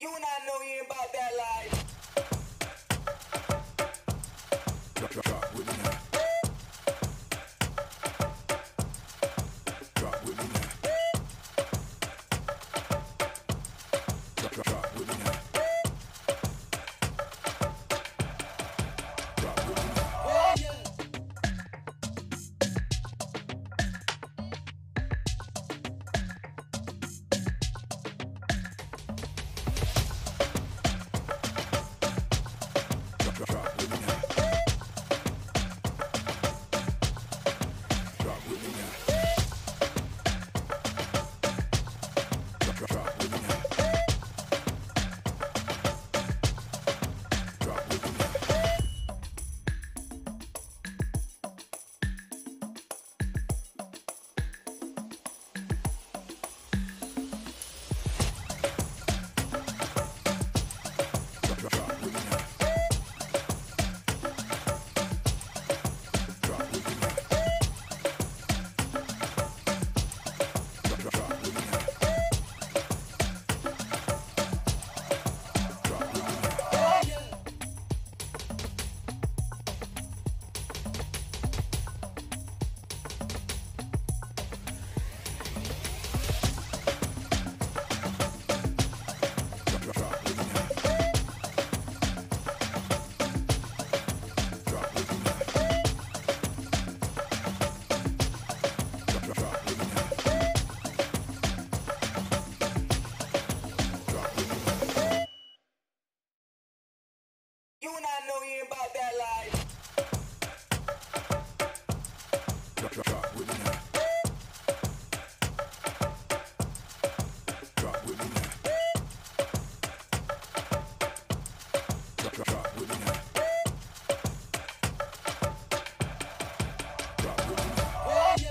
You and I know you ain't about that life. Drop with me now. Drop with me now. Drop with me now. Drop with me now. Oh, yeah. Drop with me now. Drop with me now. Drop with me now. Drop with me now. Drop with me now. Drop with me now. Drop with me now. Drop with me now. Oh, yeah. Drop with me now. Drop with me now. Drop with me now. Drop with me now. You and I know you ain't about that life. Drop with me now. Drop with me now. Drop with me now. Drop with me now. Oh, yeah.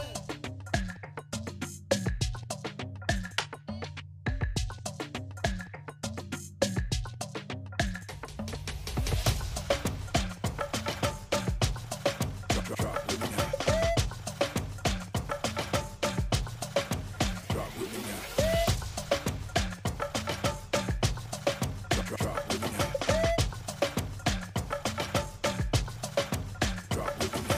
Drop with me now. Drop with me now. Drop with me now. Drop with me now.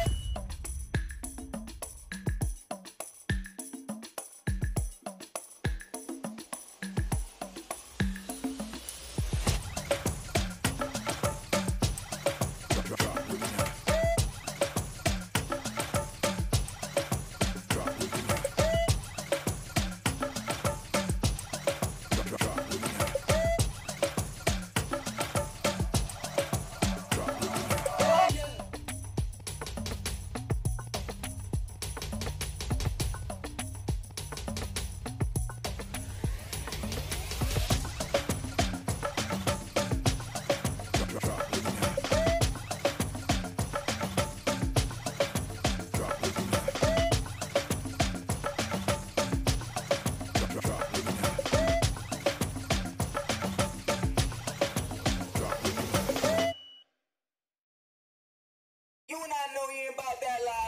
Drop with me now. Drop with me now. Drop with me now. Drop with me now. Oh, yeah. Drop with me now. Drop with me now. Drop with me now. Drop with me now. You and I know you ain't about that life.